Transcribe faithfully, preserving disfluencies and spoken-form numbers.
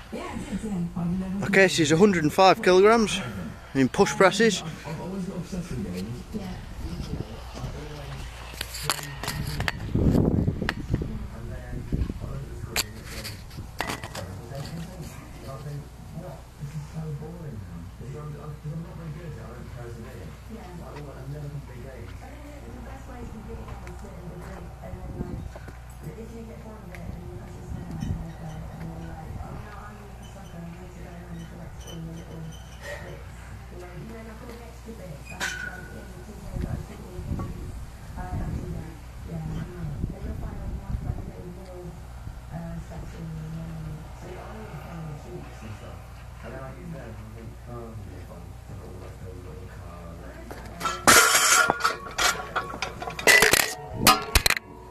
Okay, she's one hundred and five kilograms in push presses. Yeah.